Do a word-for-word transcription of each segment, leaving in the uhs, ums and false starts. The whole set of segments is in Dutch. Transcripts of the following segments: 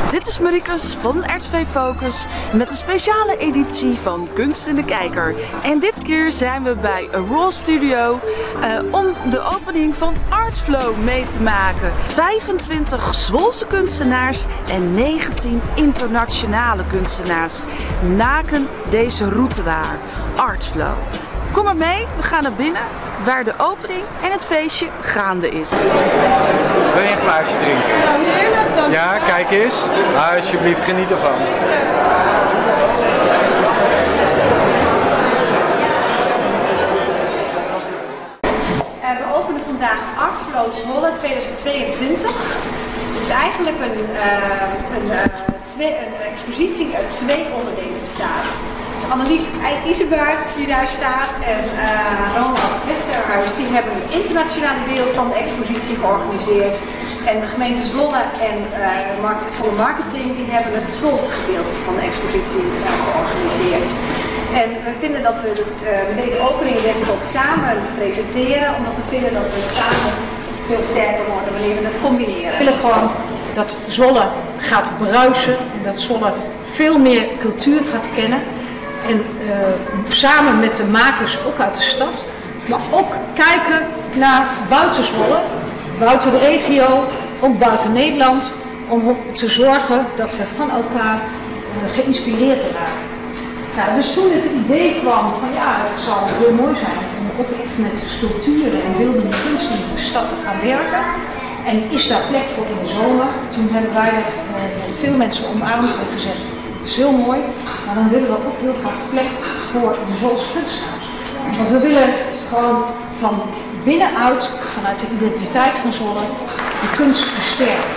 Dit is Marikus van R T V Focus met een speciale editie van Kunst in de Kijker. En dit keer zijn we bij A Raw Studio uh, om de opening van Artflow mee te maken. vijfentwintig Zwolse kunstenaars en negentien internationale kunstenaars maken deze route waar. Artflow. Kom maar mee, we gaan naar binnen waar de opening en het feestje gaande is. Wil je een glaasje drinken? Ja, heerlijk, dank Ja, kijk eens. Ah, alsjeblieft, geniet ervan. Uh, we openen vandaag Artflow Zwolle tweeduizend tweeëntwintig. Het is eigenlijk een, uh, een, uh, twee, een expositie die uit twee onderdelen bestaat. Dus Annelies Isebaert die daar staat en uh, Ronald Westerhuis die hebben het internationale deel van de expositie georganiseerd. En de gemeente Zwolle en uh, Zwolle Marketing die hebben het Zwolse gedeelte van de expositie uh, georganiseerd. En we vinden dat we het, uh, met deze opening denk ik ook samen presenteren, omdat we vinden dat we samen veel sterker worden wanneer we het combineren. We willen gewoon dat Zwolle gaat bruisen, dat Zwolle veel meer cultuur gaat kennen. En uh, samen met de makers ook uit de stad, maar ook kijken naar buiten Zwolle, buiten de regio, ook buiten Nederland, om te zorgen dat we van elkaar uh, geïnspireerd raken. Nou, dus toen het idee kwam van ja, het zou heel mooi zijn om ook echt met sculpturen en beeldende kunst in de stad te gaan werken. En is daar plek voor in de zomer? Toen hebben wij het uh, met veel mensen omarmd en gezegd. Het is heel mooi, maar dan willen we ook heel graag plek voor de Zwolse kunstenaars. Want we willen gewoon van binnenuit, vanuit de identiteit van Zwolle, de kunst versterken.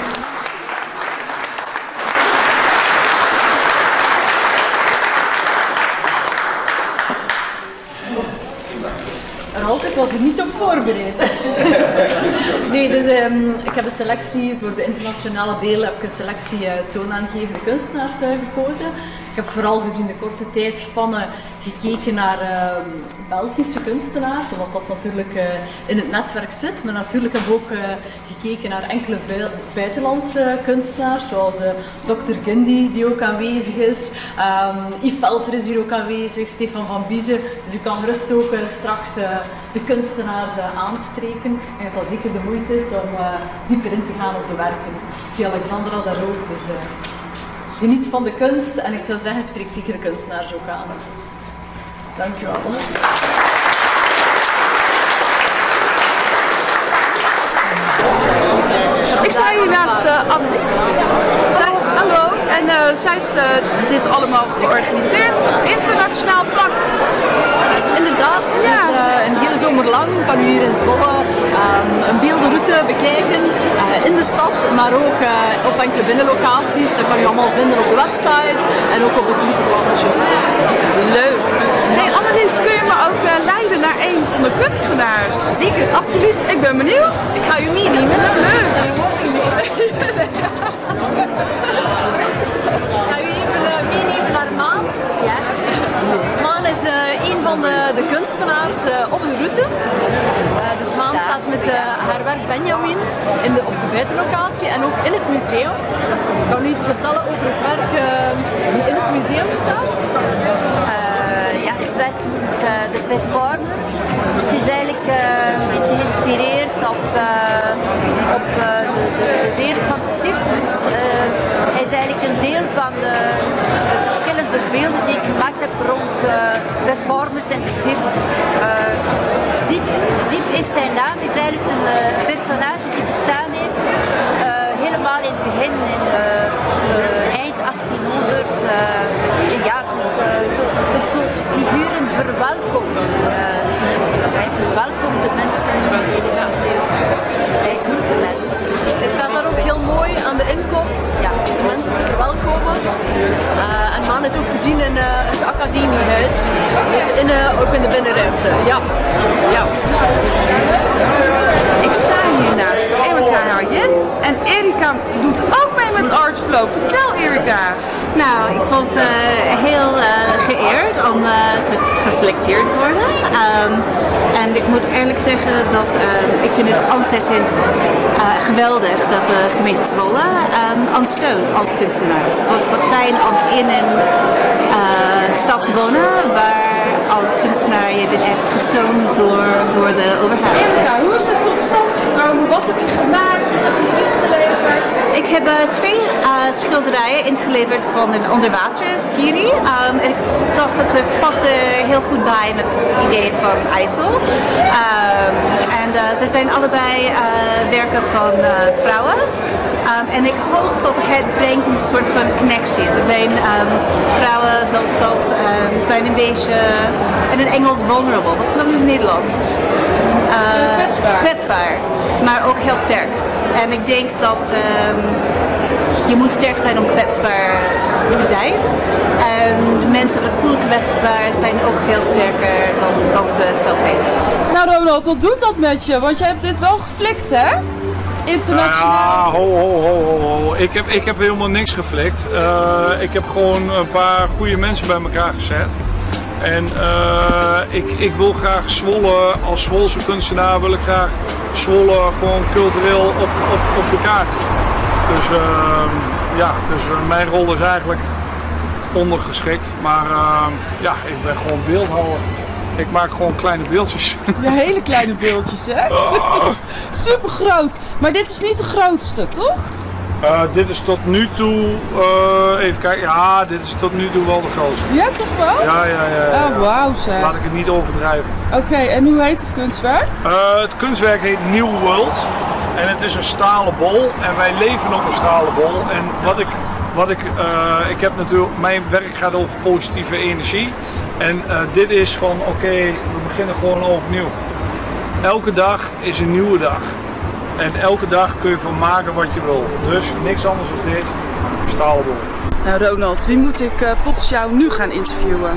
Ralf, ik was er niet op voorbereid. Nee, dus um, ik heb een selectie voor de internationale deel, heb ik een selectie uh, toonaangevende kunstenaars uh, gekozen. Ik heb vooral gezien de korte tijdspannen gekeken naar uh, Belgische kunstenaars, omdat dat natuurlijk uh, in het netwerk zit. Maar natuurlijk hebben we ook uh, gekeken naar enkele buitenlandse kunstenaars, zoals uh, dokter Gindi die ook aanwezig is. Um, Yves Velter is hier ook aanwezig, Stefan van Biezen. Dus u kan gerust ook uh, straks uh, de kunstenaars uh, aanspreken. En dat dat zeker de moeite is om uh, dieper in te gaan op de werken. Ik zie Alexandra daar ook, dus uh, geniet van de kunst en ik zou zeggen, spreek zeker de kunstenaars ook aan. Dankjewel. Ik sta hier naast uh, Annelies. Zij, hallo. En uh, zij heeft uh, dit allemaal georganiseerd op internationaal vlak. Inderdaad, ja. Dus uh, een hele zomer lang kan u hier in Zwolle um, een beeldenroute bekijken uh, in de stad, maar ook uh, op enkele binnenlocaties. Dat kan u allemaal vinden op de website en ook op het routeplannetje. Leuk. Hey Annelies, kun je me ook uh, leiden naar een van de kunstenaars? Zeker, absoluut. Ik ben benieuwd. Ik ga u meenemen. Leuk. Ga u even uh, meenemen naar Maan. Ja. Maan is uh, een van de, de kunstenaars uh, op de route. Uh, dus Maan staat met uh, haar werk Benjamin in de, op de buitenlocatie en ook in het museum. Ik kan u iets vertellen over het werk uh, die in het museum staat? Uh, ja, het werk noemt uh, de performer. Het is eigenlijk uh, een beetje geïnspireerd op, uh, op uh, de, de, de wereld van de circus. Uh, hij is eigenlijk een deel van de, de verschillende beelden die ik gemaakt heb rond uh, performers en de circus. Uh, Zip, Zip is zijn naam, is eigenlijk een uh, personage die bestaan heeft uh, helemaal in het begin, in uh, uh, eind achttienhonderd. Uh, ja, het is uh, zo, het soort figuren verwelkomen. Uh, hij verwelkomt de mensen in het museum. Hij is grote mens. Hij staat daar ook heel mooi aan de inkom, ja, de mensen te verwelkomen. Uh, en Maan is ook te zien in uh, het academiehuis, dus in, uh, ook in de binnenruimte. Ja. Ja. Ik sta hier naast Erika Harjet en Erika doet ook mee met Artflow. Vertel Erika. Nou, ik was uh, heel uh, geëerd om uh, te geselecteerd worden. Um, en ik moet eerlijk zeggen dat uh, ik vind het ontzettend uh, geweldig dat de gemeente Zwolle um, ons steunt als kunstenaars. Wat, wat fijn om in een uh, stad te wonen waar als kunstenaar je bent echt gesteund door, door de overheid. Erika, hoe is het tot stand gekomen? Wat heb je gemaakt? Wat heb je ingeleverd? Ik heb uh, twee uh, schilderijen ingeleverd van een onderwaterserie. Um, ik dacht dat het paste heel goed bij met het idee van IJssel. Um, en uh, ze zijn allebei uh, werken van uh, vrouwen. Um, en ik hoop dat het brengt een soort van connectie. Er zijn um, vrouwen dat, dat um, zijn een beetje in het Engels vulnerable. Wat is dat in het Nederlands? Uh, kwetsbaar. Kwetsbaar, maar ook heel sterk. En ik denk dat um, je moet sterk zijn om kwetsbaar te zijn. En de mensen die voelen kwetsbaar zijn ook veel sterker dan, dan ze zelf weten. Nou Ronald, wat doet dat met je? Want jij hebt dit wel geflikt, hè? Internationaal. Ja, ho, ho, ho, ho, ho. Ik heb, ik heb helemaal niks geflikt. Uh, ik heb gewoon een paar goede mensen bij elkaar gezet. En uh, ik, ik wil graag Zwolle, als Zwolse kunstenaar wil ik graag Zwolle gewoon cultureel op, op, op de kaart. Dus uh, ja, dus uh, mijn rol is eigenlijk ondergeschikt. Maar uh, ja, ik ben gewoon beeldhouwer. Ik maak gewoon kleine beeldjes. Ja, hele kleine beeldjes, hè? Oh. Super groot. Maar dit is niet de grootste, toch? Uh, dit is tot nu toe, uh, even kijken, ja, dit is tot nu toe wel de grootste. Ja, toch wel? Ja, ja, ja. ja. Oh, wauw zeg. Laat ik het niet overdrijven. Oké, okay, en hoe heet het kunstwerk? Uh, het kunstwerk heet New World. En het is een stalen bol. En wij leven op een stalen bol. En wat ik, wat ik, uh, ik heb natuurlijk, mijn werk gaat over positieve energie. En uh, dit is van, oké, okay, we beginnen gewoon overnieuw. Elke dag is een nieuwe dag. En elke dag kun je van maken wat je wil. Dus niks anders dan dit, stalen bol. Nou Ronald, wie moet ik uh, volgens jou nu gaan interviewen?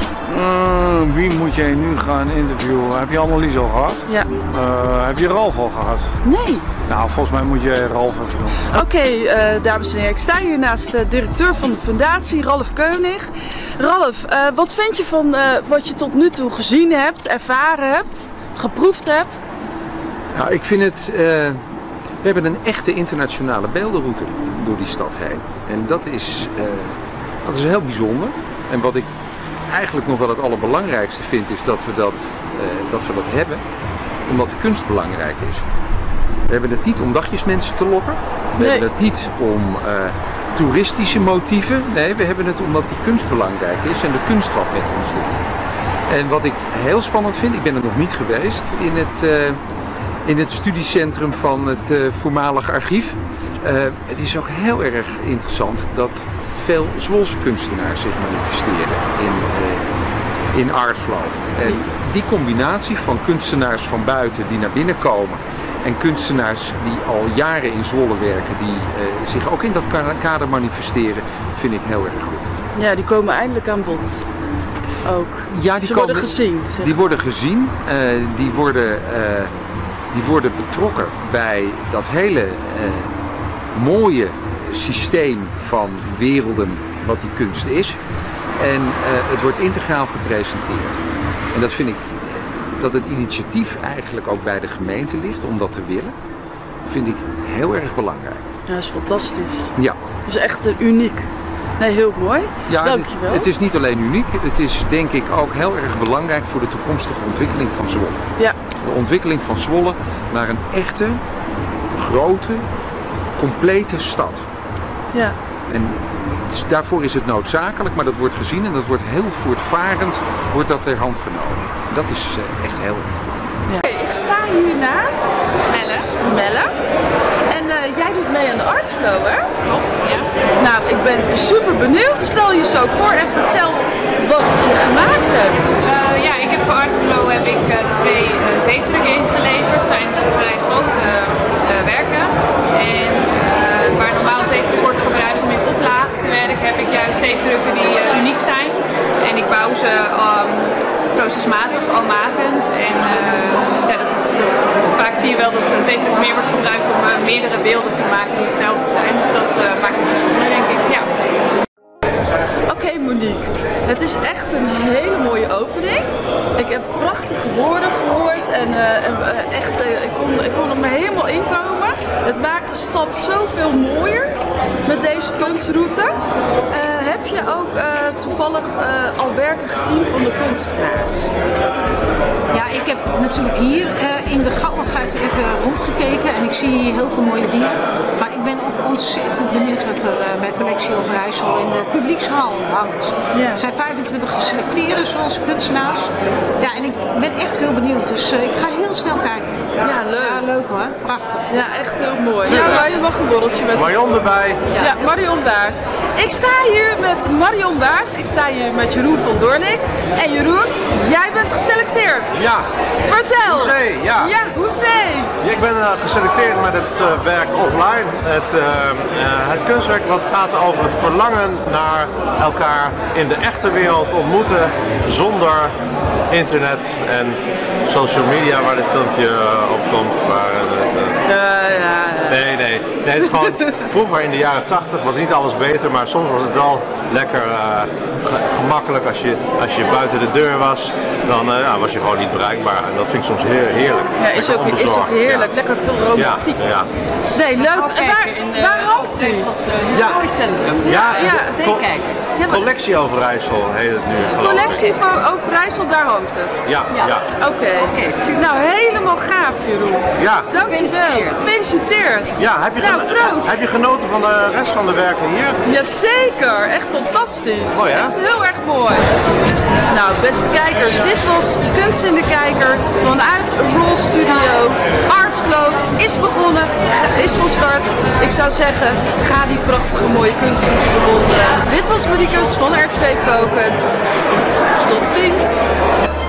Uh, wie moet jij nu gaan interviewen? Heb je Annelies al gehad? Ja. Uh, heb je Ralf al gehad? Nee. Nou, volgens mij moet je Ralf even doen. Oké, okay, uh, dames en heren, ik sta hier naast de directeur van de fundatie, Ralf Keunig. Ralf, uh, wat vind je van uh, wat je tot nu toe gezien hebt, ervaren hebt, geproefd hebt? Nou, ik vind het... Uh, we hebben een echte internationale beeldenroute door die stad heen. En dat is, uh, dat is heel bijzonder. En wat ik eigenlijk nog wel het allerbelangrijkste vind, is dat we dat, uh, dat we dat hebben, omdat de kunst belangrijk is. We hebben het niet om dagjesmensen te lokken. We nee. hebben het niet om uh, toeristische motieven. Nee, we hebben het omdat die kunst belangrijk is en de kunst wat met ons doet. En wat ik heel spannend vind, ik ben er nog niet geweest in het, uh, in het studiecentrum van het uh, voormalig archief. Uh, het is ook heel erg interessant dat veel Zwolse kunstenaars zich manifesteren in, uh, in Artflow. En die combinatie van kunstenaars van buiten die naar binnen komen en kunstenaars die al jaren in Zwolle werken, die uh, zich ook in dat kader manifesteren, vind ik heel erg goed. Ja, die komen eindelijk aan bod. Ook. Ja, die Ze komen, worden gezien. Zeg. Die worden gezien, uh, die, worden, uh, die worden betrokken bij dat hele uh, mooie systeem van werelden wat die kunst is. En uh, het wordt integraal gepresenteerd. En dat vind ik, dat het initiatief eigenlijk ook bij de gemeente ligt om dat te willen, vind ik heel erg belangrijk. Ja, dat is fantastisch. Ja. Dat is echt uh, uniek. Nee, heel mooi. Ja, dankjewel. Het is niet alleen uniek, het is denk ik ook heel erg belangrijk voor de toekomstige ontwikkeling van Zwolle. Ja. De ontwikkeling van Zwolle naar een echte, grote, complete stad. Ja. En daarvoor is het noodzakelijk, maar dat wordt gezien en dat wordt heel voortvarend wordt dat ter hand genomen. Dat is uh, echt heel erg goed. Ja. Hey, ik sta hier naast Melle. Melle. En uh, jij doet mee aan de Artflow, hè? Klopt, ja. Nou, ik ben super benieuwd. Stel je zo voor en vertel wat je gemaakt hebt. Uh, ja, ik heb voor Artflow heb ik uh, twee uh, zeefdrukken ingeleverd. Het zijn vrij grote uh, werken. En uh, waar normaal zeefdruk wordt gebruikt om in oplagen te werken, heb ik juist zeefdrukken die uh, uniek zijn. En ik bouw ze um, procesmatig, al makend. En uh, ja, dat is, dat, dat, vaak zie je wel dat uh, zeefdruk meer wordt gebruikt om uh, meerdere beelden te maken die hetzelfde zijn. Dus dat uh, maakt het bijzonder, denk ik. Ja. Oké, okay, Monique. Het is echt een hele mooie opening. Ik heb prachtige woorden gehoord en uh, echt, uh, ik, kon, ik kon er maar helemaal inkomen. Het maakt de stad zoveel mooier met deze kunstroute. Uh, heb je ook uh, toevallig uh, al werken gezien van de kunstenaars? Ja, ik heb natuurlijk hier uh, in de gauwigheid even rondgekeken en ik zie hier heel veel mooie dingen. Maar ik ben ook ontzettend benieuwd wat er uh, bij Collectie Overijssel in de publiekshal hangt. Ja. Er zijn vijfentwintig geselecteerden zoals kunstenaars. Ja, en ik ben echt heel benieuwd, dus uh, ik ga heel snel kijken. Ja, leuk. Ja, leuk hoor. Prachtig. Ja, echt heel mooi. Ja, maar je mag een borreltje met Marion erbij. Ja, ja, Marion Baars. Ik sta hier met Marion Baars. Ik sta hier met Jeroen van Doornik. En Jeroen, jij bent geselecteerd. Ja. Vertel. Hoezee, ja. Ja, hoezee. Ik ben uh, geselecteerd met het uh, werk offline. Het, uh, uh, het kunstwerk wat gaat over het verlangen naar elkaar in de echte wereld ontmoeten zonder internet en social media waar dit filmpje uh, op komt. Waar, uh, de, de... Ja, ja, ja. Nee, nee, nee. Het is gewoon, vroeger in de jaren tachtig was niet alles beter, maar soms was het wel lekker uh, gemakkelijk. Als je, als je buiten de deur was, dan uh, ja, was je gewoon niet bereikbaar. En dat vind ik soms heel heerlijk. Ja, is ook, is ook heerlijk. Ja. Lekker veel romantiek. Ja, ja. Nee, leuk. En waar, waar hangt u? Ja, ja, ja. Ja, Collectie Overijssel heet het nu. Collectie van Overijssel, daar hangt het? Ja, ja. ja. Oké. Okay. Okay. Nou, helemaal gaaf, Jeroen. Ja. Dankjewel. Gefeliciteerd. Ja, heb je, nou, geno heb je genoten van de rest van de werken hier? Jazeker, echt fantastisch. Mooi, hè? Echt heel erg mooi. Nou, beste kijkers, dit was Kunst in de Kijker vanuit Roll Studio. Artflow is begonnen, is van start. Ik zou zeggen, ga die prachtige mooie kunstroute bewonderen. Dit was Marikus van R T V Focus. Tot ziens.